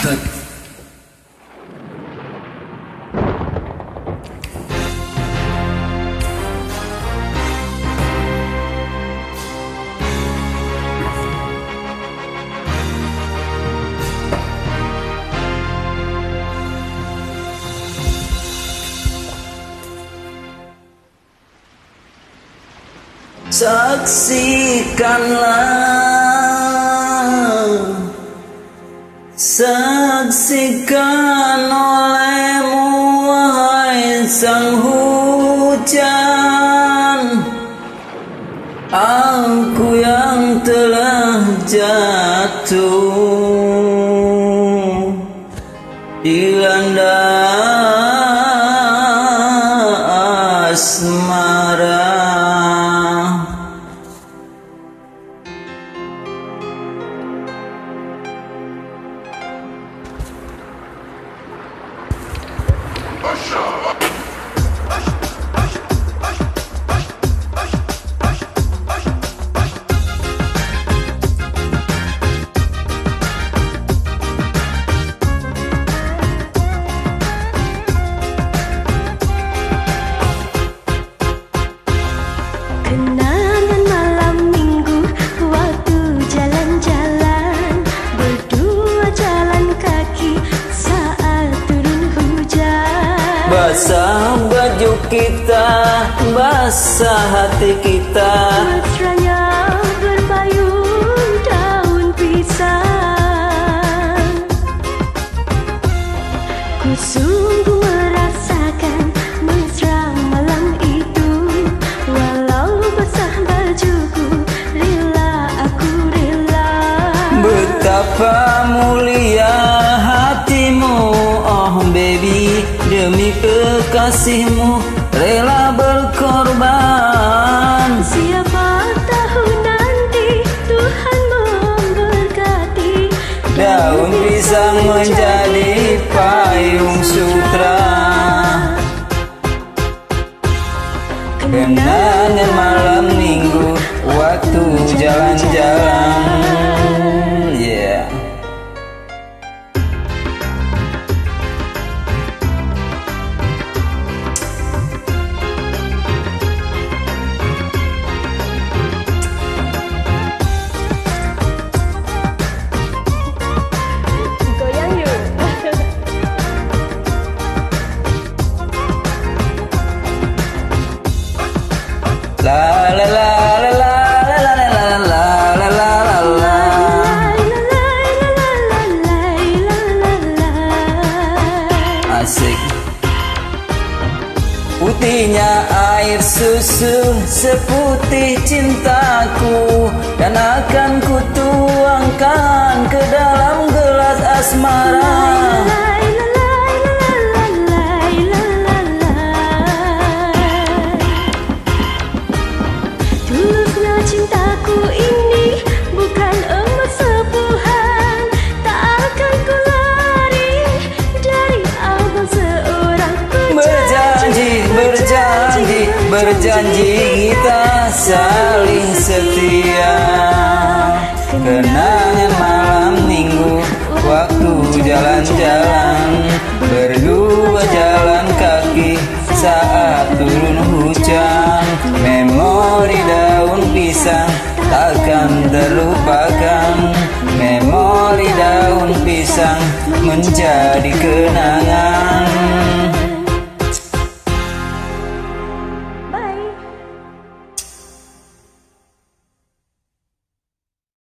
Saksikan olehmu wahai sang hujan, aku yang telah jatuh dilanda asmara. Kenangan malam minggu, waktu jalan-jalan, berdua jalan kaki saat turun hujan. Basah baju kita, basah hati kita, mesranya berpayung daun pisang. Ku sungguh merasakan mesra malam itu, walau basah bajuku, rela aku rela. betapa mulia hatimu, oh baby, demi kekasihmu rela berkorban. Siapa tahu nanti Tuhan memberkati, daun pisang menjadi payung sutra. Kenangan malam minggu, waktu jalan-jalan. Yeah. goyang yuk. La la la la la la la la la la la la. Asik. Putihnya air susu seputih cintaku, dan akan kutuangkan ke dalam gelas asmara. Tulusnya cintaku ini bukan emas sepuhan, tak akan ku lari dari abang seorang. Berjanji kita saling setia. Kenangan malam minggu, waktu jalan-jalan, berdua jalan kaki saat turun hujan. Memori daun pisang takkan terlupakan, memori daun pisang menjadi kenangan.